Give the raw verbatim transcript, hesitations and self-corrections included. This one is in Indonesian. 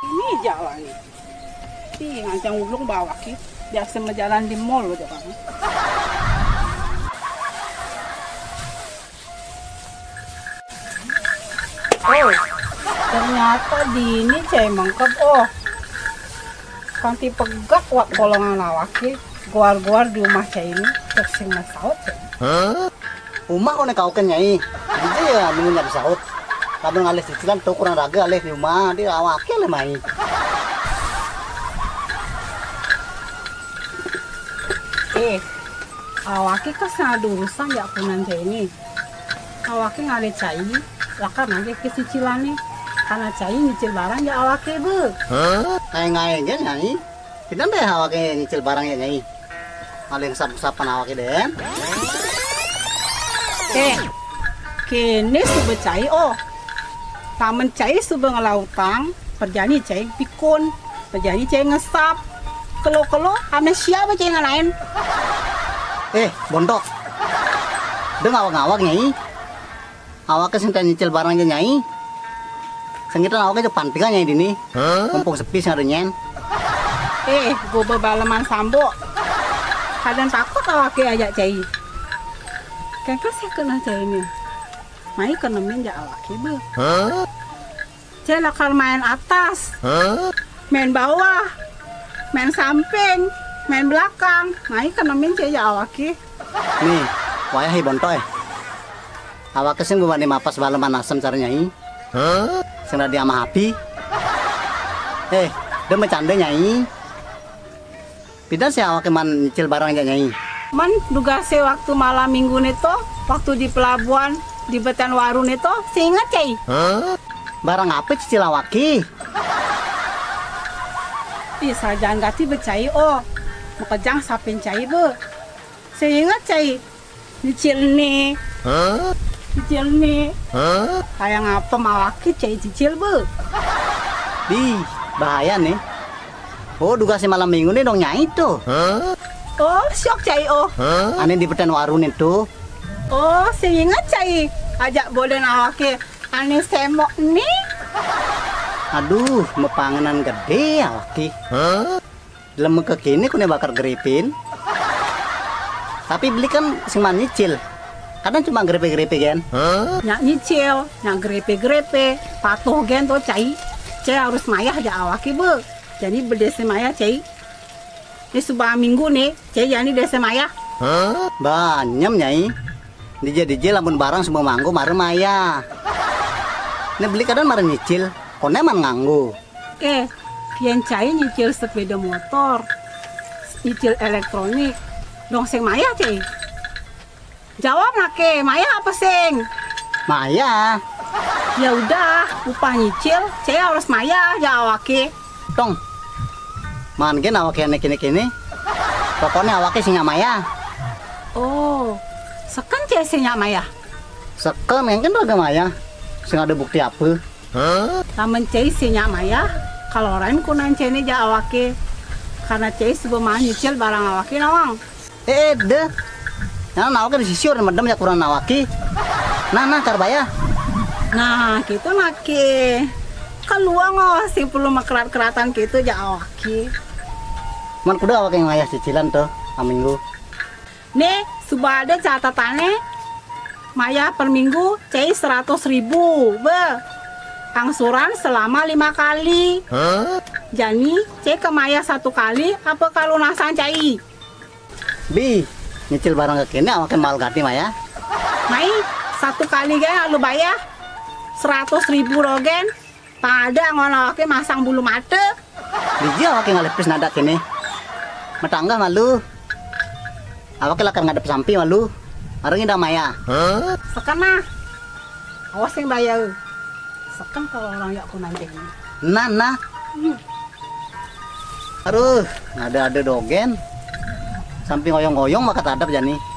Ini jalan. Ih, ngancang ulung bawa ki. Biasa jalan di mall loh, Bang. Oh, ternyata di ini cai mangkep. Oh, kanti pegak wak golongan lawaki. Guar-guar di rumah cai ini tersing masaut. Hah? Rumah kau nak kau kan nyai. Jadi ya mengunyap saut. Kabel ngalis cicilan tuh kurang raga alih di rumah dia awake le mai. Eh, awaki ke sana urusan ya punan cai ini. Awaki ngale cai, lakar nanti ke cicilan nih. Karena cai nyicil barang ya awaki be. Hah? Kayak ngai kan nyai. Kita deh awaki nyicil barang ya nyai. Paling sap-sapan awaki deh. Eh, kini sudah cai oh. Taman cai sudah ngelautang, perjani cai pikun, perjani cai ngesap. Kelo-kelo ame siapa cai ngalain? Eh, bontok. Deng awak-awak nyai. Awak kesentan nyicil barangnya nyai. Sengitan awaknya depan tiga nyai dini. Mumpung sepi sing ada nyen. Eh, gue bebalaman sambo. Kadang takut awaknya aja cai. Kayaknya saya kena cai ini. Mai kena minja awaknya be. Cai lakar main atas, main bawah, main samping, main belakang. Mai kena minja ya awaknya. Nih, wayahi bontoy. Awak kesing buat mapas balaman asam caranya nyai. Sing dia ama api. Eh, dia bercanda nyai. Pindah sih awak man nyicil barang aja nyai. Man duga se waktu malam minggu nito, waktu di pelabuhan di Betan Warung nito, seingat cai. Barang apa cicil awaki? Bisa jangan gati becai oh, makajang sapin cai be. Seingat cai, nyicil nih, nyicil nih. Kayak ngapa mawaki cai cicil be? Di bahaya nih. Oh duga si malam minggu nih dong nyai tuh. Oh, syok cai oh. Aneh di Betan Warung itu. Oh, seingat cai. Ajak boleh awake aneh semok nih. Aduh, mepanganan gede awaki. Dalam kekini kune bakar geripin. Tapi beli kan sing man nyicil. Kadang cuma grepe-grepe kan. Nyak nyicil, nyak grepe-grepe, patuh gen tuh cai. Cai harus mayah aja awaki be. Jadi berdesa maya cai. Ini sebuah minggu nih, cai jadi desa maya. Banyam nyai. Dije-dije lamun barang semua manggu mare maya. Ini beli kadang mare nyicil, kone man nganggu. Eh, yang cai nyicil sepeda motor, nyicil elektronik, dong sing maya cai. Jawab nake, maya apa sing? Maya. Ya udah, upah nyicil, cai harus maya ya awake. Tong. Man gen awake ane kene-kene. Pokoknya awake sing maya. Oh, seken cai sing maya. Seken yang kan raga maya. Sing ada bukti apa? Taman cai sing maya. Kalau orang kunan cai ini ja awake. Karena cai sebelum nyicil barang awake nawang. Eh, deh. Nah, nawake disisir medem ya kurang nawaki. Nah, nah karbaya. Nah, gitu nake. Kan luang oh, sing perlu makerat-keratan gitu ja awake. Man kuda awake ngayah cicilan tuh aminggu. Nih, sudah ada catatannya. Maya per minggu cai seratus ribu, be. Angsuran selama lima kali. Jadi cai ke Maya satu kali, apa kalau nasan cai? Bi, nyicil barang ke kini awake mal ganti Maya. Mai satu kali gen lu bayar seratus ribu rogen. Pada ngono awake masang bulu mata. Biji awake ngalepis nada kini. Matangga malu. Awake lakan ngadep sampi malu. Areng ida Maya. Sekena. Awas yang bayar. Seken kalau orang yak kunanjing. Nah, nah. Aduh, ada-ada dogen. Sampai ngoyong-ngoyong maka tadap jani.